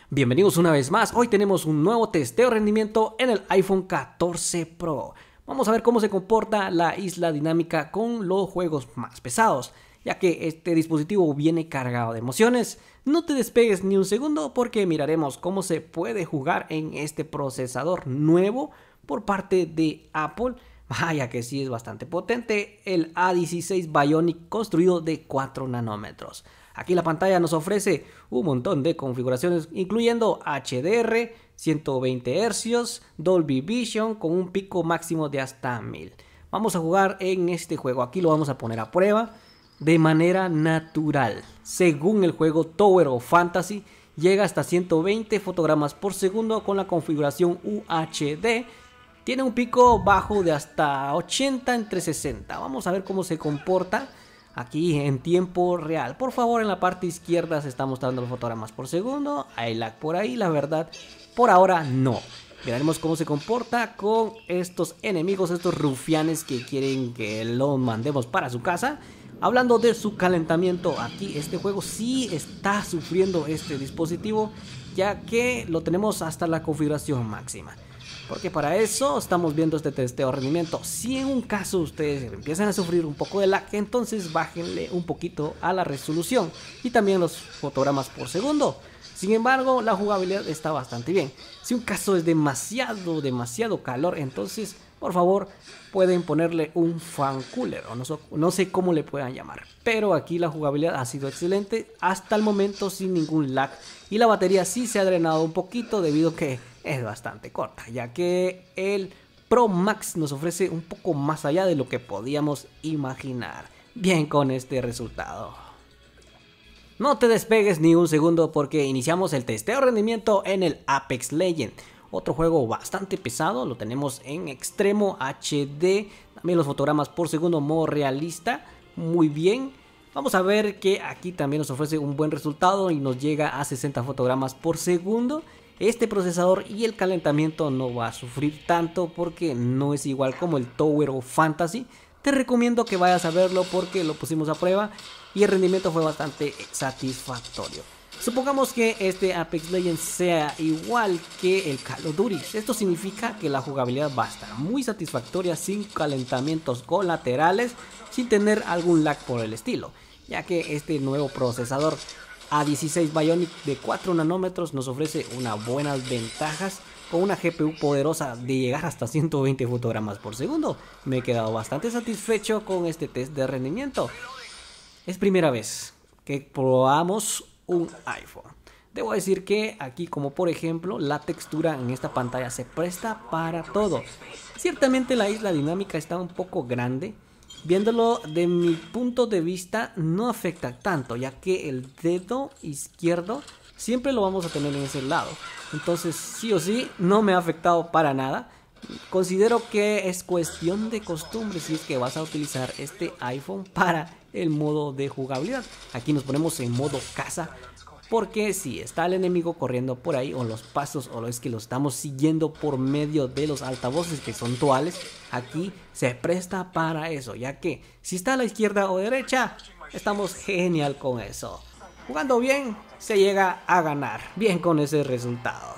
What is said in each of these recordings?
Bienvenidos una vez más. Hoy tenemos un nuevo testeo de rendimiento en el iPhone 14 Pro. Vamos a ver cómo se comporta la isla dinámica con los juegos más pesados, ya que este dispositivo viene cargado de emociones. No te despegues ni un segundo porque miraremos cómo se puede jugar en este procesador nuevo por parte de Apple. Vaya que sí es bastante potente, el A16 Bionic construido de 4 nanómetros. Aquí la pantalla nos ofrece un montón de configuraciones, incluyendo HDR, 120 Hz, Dolby Vision con un pico máximo de hasta 1000. Vamos a jugar en este juego, aquí lo vamos a poner a prueba de manera natural. Según el juego Tower of Fantasy, llega hasta 120 fotogramas por segundo con la configuración UHD. Tiene un pico bajo de hasta 80 entre 60. Vamos a ver cómo se comporta aquí en tiempo real. Por favor, en la parte izquierda se está mostrando los fotogramas por segundo. Hay lag por ahí, la verdad, por ahora no. Miraremos cómo se comporta con estos enemigos, estos rufianes que quieren que lo mandemos para su casa. Hablando de su calentamiento, aquí este juego sí está sufriendo este dispositivo, ya que lo tenemos hasta la configuración máxima. Porque para eso estamos viendo este testeo de rendimiento. Si en un caso ustedes empiezan a sufrir un poco de lag, entonces bájenle un poquito a la resolución y también los fotogramas por segundo. Sin embargo, la jugabilidad está bastante bien. Si un caso es demasiado calor, entonces por favor pueden ponerle un fan cooler o no sé cómo le puedan llamar. Pero aquí la jugabilidad ha sido excelente hasta el momento sin ningún lag. Y la batería sí se ha drenado un poquito debido a que es bastante corta, ya que el Pro Max nos ofrece un poco más allá de lo que podíamos imaginar. Bien con este resultado. No te despegues ni un segundo porque iniciamos el testeo de rendimiento en el Apex Legends. Otro juego bastante pesado, lo tenemos en extremo HD, también los fotogramas por segundo modo realista, muy bien. Vamos a ver que aquí también nos ofrece un buen resultado y nos llega a 60 fotogramas por segundo. Este procesador y el calentamiento no va a sufrir tanto porque no es igual como el Tower of Fantasy. Te recomiendo que vayas a verlo porque lo pusimos a prueba y el rendimiento fue bastante satisfactorio. Supongamos que este Apex Legends sea igual que el Call of Duty. Esto significa que la jugabilidad va a estar muy satisfactoria sin calentamientos colaterales, sin tener algún lag por el estilo, ya que este nuevo procesador A16 Bionic de 4 nanómetros nos ofrece unas buenas ventajas con una GPU poderosa de llegar hasta 120 fotogramas por segundo. Me he quedado bastante satisfecho con este test de rendimiento. Es primera vez que probamos un iPhone. Debo decir que aquí, como por ejemplo, la textura en esta pantalla se presta para todo. Ciertamente la isla dinámica está un poco grande. Viéndolo de mi punto de vista no afecta tanto, ya que el dedo izquierdo siempre lo vamos a tener en ese lado. Entonces sí o sí no me ha afectado para nada. Considero que es cuestión de costumbre si es que vas a utilizar este iPhone para el modo de jugabilidad. Aquí nos ponemos en modo caza, porque si está el enemigo corriendo por ahí o los pasos o es que lo estamos siguiendo por medio de los altavoces que son duales, aquí se presta para eso, ya que si está a la izquierda o derecha estamos genial con eso. Jugando bien se llega a ganar bien con ese resultado.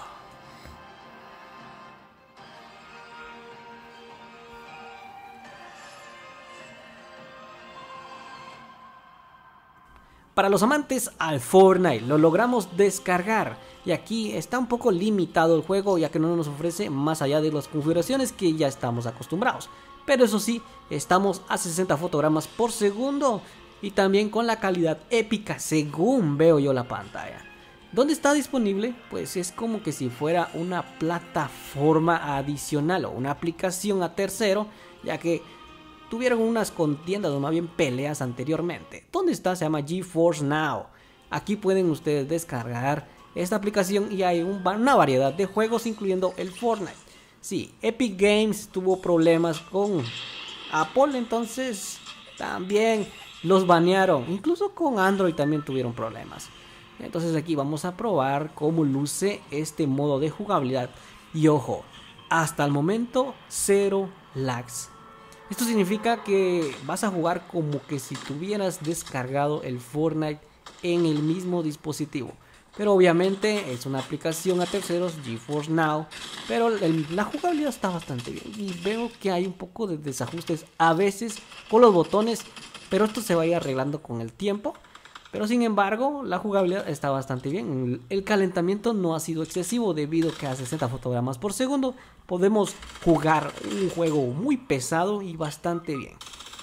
Para los amantes al Fortnite lo logramos descargar y aquí está un poco limitado el juego ya que no nos ofrece más allá de las configuraciones que ya estamos acostumbrados. Pero eso sí, estamos a 60 fotogramas por segundo y también con la calidad épica según veo yo la pantalla. ¿Dónde está disponible? Pues es como que si fuera una plataforma adicional o una aplicación a tercero, ya que tuvieron unas contiendas o más bien peleas anteriormente. ¿Dónde está? Se llama GeForce Now. Aquí pueden ustedes descargar esta aplicación y hay una variedad de juegos incluyendo el Fortnite. Sí, Epic Games tuvo problemas con Apple, entonces también los banearon. Incluso con Android también tuvieron problemas. Entonces aquí vamos a probar cómo luce este modo de jugabilidad. Y ojo, hasta el momento 0 lags. Esto significa que vas a jugar como que si tuvieras descargado el Fortnite en el mismo dispositivo. pero obviamente es una aplicación a terceros, GeForce Now, pero la jugabilidad está bastante bien y veo que hay un poco de desajustes a veces con los botones, pero esto se va a ir arreglando con el tiempo. Pero sin embargo, la jugabilidad está bastante bien. El calentamiento no ha sido excesivo debido a que a 60 fotogramas por segundo podemos jugar un juego muy pesado y bastante bien.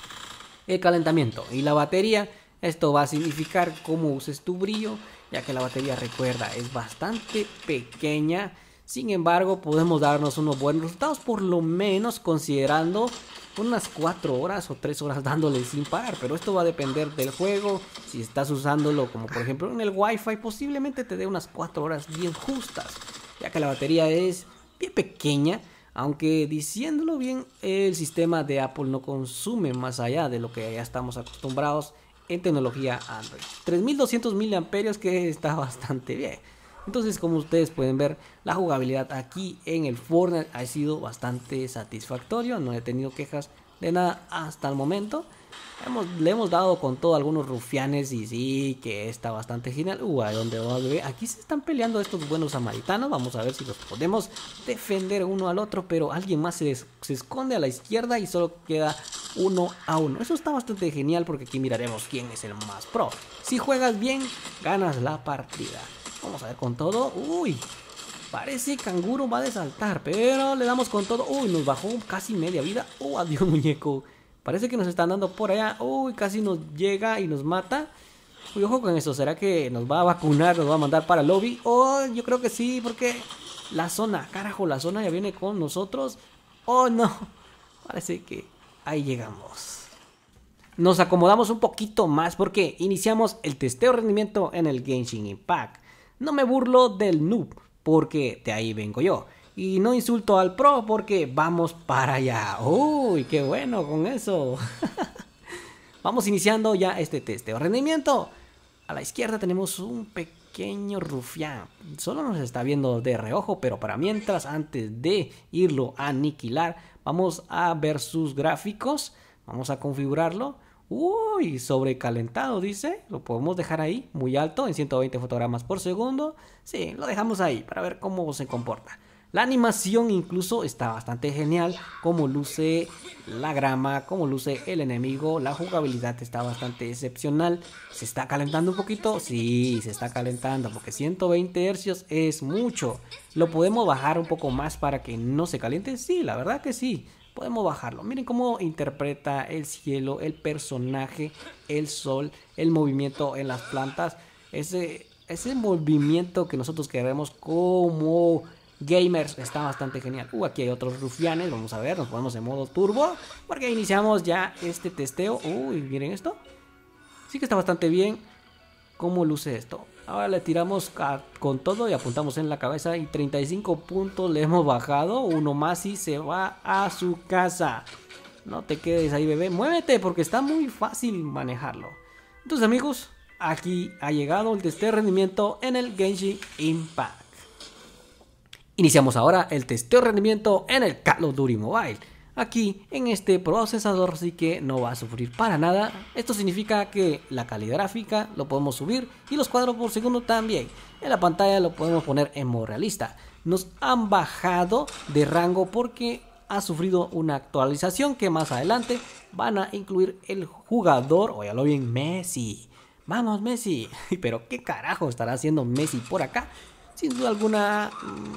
El calentamiento y la batería, esto va a significar cómo uses tu brillo, ya que la batería, recuerda, es bastante pequeña. Sin embargo, podemos darnos unos buenos resultados, por lo menos considerando unas 4 horas o 3 horas dándole sin parar. Pero esto va a depender del juego. Si estás usándolo como por ejemplo en el Wi-Fi, posiblemente te dé unas 4 horas bien justas, ya que la batería es bien pequeña. Aunque diciéndolo bien, el sistema de Apple no consume más allá de lo que ya estamos acostumbrados en tecnología Android. 3200 miliamperios, que está bastante bien. Entonces, como ustedes pueden ver, la jugabilidad aquí en el Fortnite ha sido bastante satisfactorio. No he tenido quejas de nada hasta el momento. Le hemos dado con todo a algunos rufianes y sí, que está bastante genial. ¿A dónde va, bebé? Aquí se están peleando estos buenos samaritanos. Vamos a ver si los podemos defender uno al otro, pero alguien más se esconde a la izquierda y solo queda 1 a 1. Eso está bastante genial porque aquí miraremos quién es el más pro. Si juegas bien, ganas la partida. Vamos a ver con todo. Uy, parece canguro va a saltar, pero le damos con todo. Uy, nos bajó casi media vida. Adiós, muñeco. Parece que nos están dando por allá. Uy, casi nos llega y nos mata. Uy, ojo con eso. ¿Será que nos va a vacunar? ¿Nos va a mandar para el lobby? Oh, yo creo que sí, porque la zona, carajo, la zona ya viene con nosotros. Oh, no. Parece que ahí llegamos. Nos acomodamos un poquito más porque iniciamos el testeo de rendimiento en el Genshin Impact. No me burlo del noob, porque de ahí vengo yo. Y no insulto al pro porque vamos para allá. Uy, qué bueno con eso. Vamos iniciando ya este testeo de rendimiento. A la izquierda tenemos un pequeño rufián. Solo nos está viendo de reojo, pero para mientras, antes de irlo a aniquilar, vamos a ver sus gráficos. Vamos a configurarlo. Uy, sobrecalentado dice. Lo podemos dejar ahí, muy alto, en 120 fotogramas por segundo. Sí, lo dejamos ahí para ver cómo se comporta. La animación incluso está bastante genial, cómo luce la grama, cómo luce el enemigo. La jugabilidad está bastante excepcional. ¿Se está calentando un poquito? Sí, se está calentando porque 120 Hz es mucho. ¿Lo podemos bajar un poco más para que no se caliente? Sí, la verdad que sí. Podemos bajarlo. Miren cómo interpreta el cielo, el personaje, el sol, el movimiento en las plantas. Ese movimiento que nosotros queremos como gamers está bastante genial. Aquí hay otros rufianes. Vamos a ver, nos ponemos en modo turbo porque iniciamos ya este testeo. Uy, miren esto. Sí que está bastante bien. ¿Cómo luce esto? Ahora le tiramos con todo y apuntamos en la cabeza y 35 puntos le hemos bajado. Uno más y se va a su casa. No te quedes ahí, bebé. Muévete porque está muy fácil manejarlo. Entonces, amigos, aquí ha llegado el testeo de rendimiento en el Genshin Impact. Iniciamos ahora el testeo de rendimiento en el Call of Duty Mobile. Aquí en este procesador sí que no va a sufrir para nada. Esto significa que la calidad gráfica lo podemos subir y los cuadros por segundo también. En la pantalla lo podemos poner en modo realista. Nos han bajado de rango porque ha sufrido una actualización que más adelante van a incluir el jugador, óyalo bien, Messi. Vamos, Messi. Pero ¿qué carajo estará haciendo Messi por acá? Sin duda alguna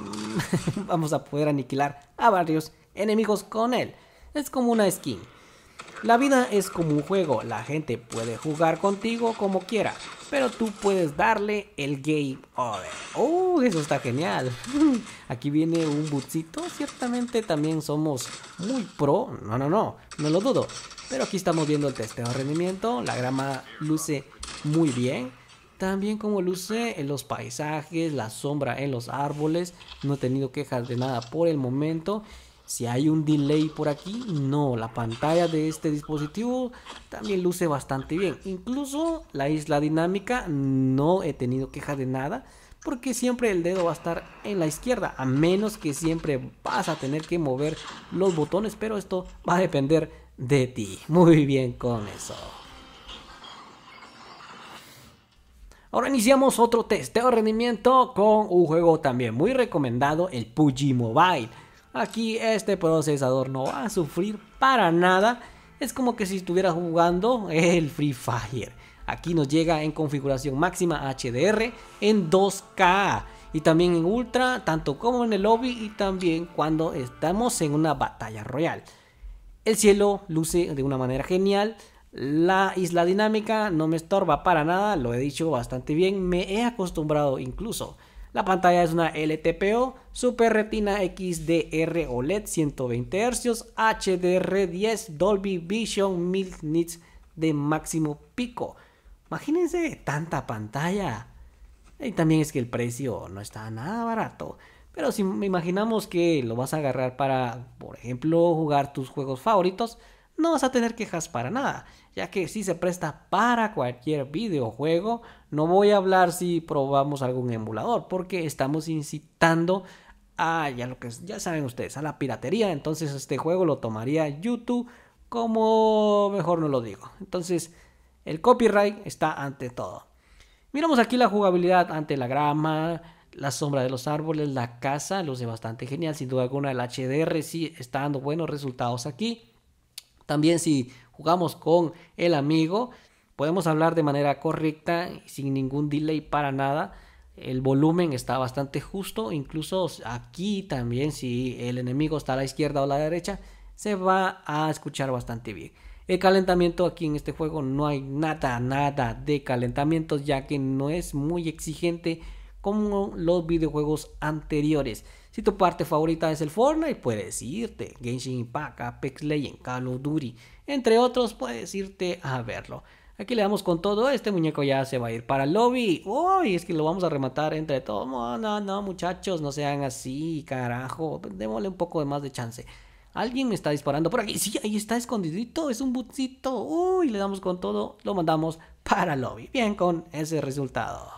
vamos a poder aniquilar a varios enemigos con él. Es como una skin. La vida es como un juego. La gente puede jugar contigo como quiera, pero tú puedes darle el game over. Eso está genial. Aquí viene un bootcito. Ciertamente también somos muy pro. No lo dudo. Pero aquí estamos viendo el testeo de rendimiento. La grama luce muy bien. También como luce en los paisajes, la sombra en los árboles. No he tenido quejas de nada por el momento. Si hay un delay por aquí, no, la pantalla de este dispositivo también luce bastante bien. Incluso la isla dinámica no he tenido queja de nada, porque siempre el dedo va a estar en la izquierda, a menos que siempre vas a tener que mover los botones, pero esto va a depender de ti. Muy bien con eso. Ahora iniciamos otro testeo de rendimiento con un juego también muy recomendado, el PUBG Mobile. Aquí este procesador no va a sufrir para nada. Es como que si estuviera jugando el Free Fire. Aquí nos llega en configuración máxima HDR en 2K. Y también en Ultra, tanto como en el lobby y también cuando estamos en una batalla royal. El cielo luce de una manera genial. La isla dinámica no me estorba para nada, lo he dicho bastante bien, me he acostumbrado incluso. La pantalla es una LTPO Super Retina XDR OLED 120 Hz, HDR10 Dolby Vision 1000 nits de máximo pico. Imagínense tanta pantalla. Y también es que el precio no está nada barato. Pero si imaginamos que lo vas a agarrar para, por ejemplo, jugar tus juegos favoritos, no vas a tener quejas para nada, ya que sí se presta para cualquier videojuego. No voy a hablar si probamos algún emulador, porque estamos incitando a, ya saben ustedes, a la piratería. Entonces este juego lo tomaría YouTube como mejor no lo digo. Entonces el copyright está ante todo. Miramos aquí la jugabilidad ante la grama, la sombra de los árboles, la casa, luce bastante genial. Sin duda alguna el HDR sí está dando buenos resultados aquí. También si jugamos con el amigo, podemos hablar de manera correcta, sin ningún delay para nada. El volumen está bastante justo, incluso aquí también si el enemigo está a la izquierda o a la derecha, se va a escuchar bastante bien. El calentamiento aquí en este juego no hay nada de calentamientos, ya que no es muy exigente como los videojuegos anteriores. Si tu parte favorita es el Fortnite, puedes irte. Genshin Impact, Apex Legends, Call of Duty, entre otros, puedes irte a verlo. Aquí le damos con todo. Este muñeco ya se va a ir para el lobby. Uy, es que lo vamos a rematar entre todos. No, muchachos, no sean así, carajo. Démosle un poco de más de chance. Alguien me está disparando por aquí. Sí, ahí está escondidito. Es un botcito. Uy, le damos con todo. Lo mandamos para el lobby. Bien con ese resultado.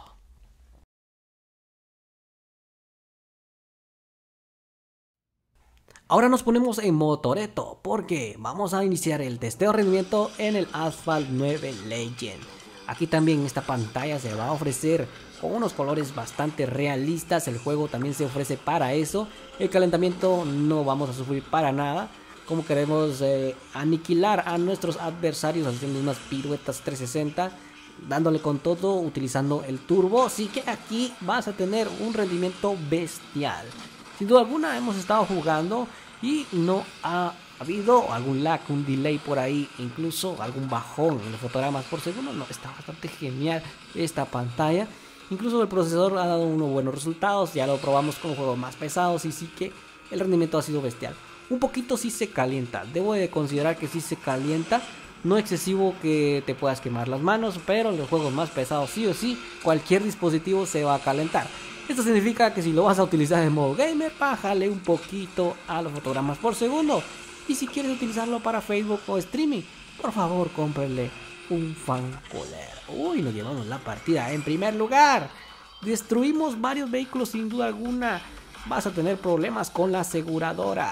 Ahora nos ponemos en modo Toretto porque vamos a iniciar el testeo de rendimiento en el Asphalt 9 Legend. Aquí también esta pantalla se va a ofrecer con unos colores bastante realistas. El juego también se ofrece para eso. El calentamiento no vamos a sufrir para nada. Como queremos aniquilar a nuestros adversarios haciendo unas piruetas 360, dándole con todo, utilizando el turbo. Así que aquí vas a tener un rendimiento bestial. Sin duda alguna hemos estado jugando y no ha habido algún lag, un delay por ahí, incluso algún bajón en los fotogramas por segundo. No, está bastante genial esta pantalla. Incluso el procesador ha dado unos buenos resultados. Ya lo probamos con juegos más pesados y sí que el rendimiento ha sido bestial. Un poquito sí se calienta, debo de considerar que sí se calienta. No excesivo que te puedas quemar las manos, pero en los juegos más pesados sí o sí cualquier dispositivo se va a calentar. Esto significa que si lo vas a utilizar en modo gamer, bájale un poquito a los fotogramas por segundo. Y si quieres utilizarlo para Facebook o streaming, por favor cómprenle un fancoler. Uy, nos llevamos la partida en primer lugar. Destruimos varios vehículos sin duda alguna. Vas a tener problemas con la aseguradora.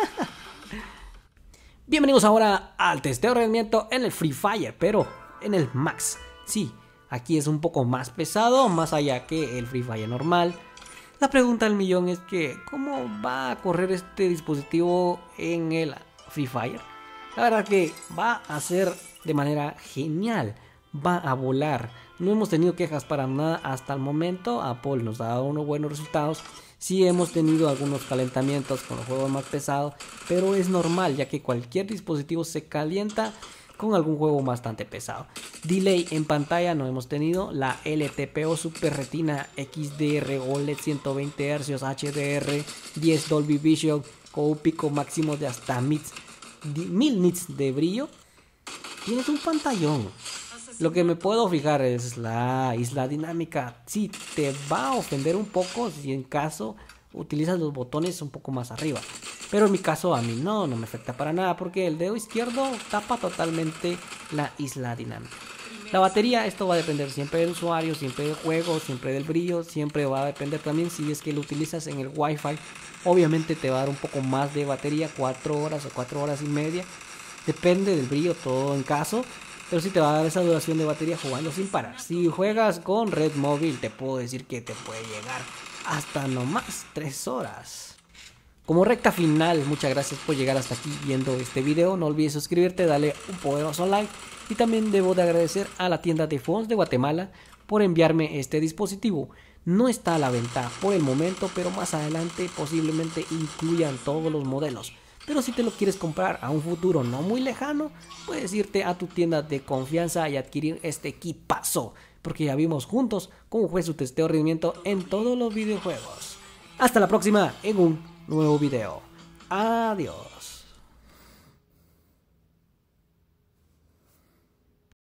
Bienvenidos ahora al testeo de rendimiento en el Free Fire, pero en el Max. Sí, aquí es un poco más pesado, más allá que el Free Fire normal. La pregunta del millón es que, ¿cómo va a correr este dispositivo en el Free Fire? La verdad que va a ser de manera genial, va a volar. No hemos tenido quejas para nada hasta el momento. Apple nos ha dado unos buenos resultados. Sí hemos tenido algunos calentamientos con los juegos más pesados, pero es normal ya que cualquier dispositivo se calienta con algún juego bastante pesado. Delay en pantalla no hemos tenido. La LTPO Super Retina XDR OLED 120 Hz HDR 10 Dolby Vision con un pico máximo de hasta 1000 nits de brillo. Tienes un pantallón. Lo que me puedo fijar es la isla dinámica. Sí, te va a ofender un poco si en caso utilizas los botones un poco más arriba. Pero en mi caso a mí no me afecta para nada porque el dedo izquierdo tapa totalmente la isla dinámica. La batería, esto va a depender siempre del usuario, siempre del juego, siempre del brillo, siempre va a depender también si es que lo utilizas en el Wi-Fi. Obviamente te va a dar un poco más de batería, 4 horas o 4 horas y media. Depende del brillo, todo en caso. pero sí te va a dar esa duración de batería jugando sin parar. Si juegas con red móvil, te puedo decir que te puede llegar hasta nomás 3 horas. Como recta final, muchas gracias por llegar hasta aquí viendo este video. No olvides suscribirte, dale un poderoso like. Y también debo de agradecer a la tienda de phones de Guatemala por enviarme este dispositivo. No está a la venta por el momento, pero más adelante posiblemente incluyan todos los modelos. Pero si te lo quieres comprar a un futuro no muy lejano, puedes irte a tu tienda de confianza y adquirir este equipazo, porque ya vimos juntos cómo fue su testeo de rendimiento en todos los videojuegos. Hasta la próxima en un nuevo video. Adiós.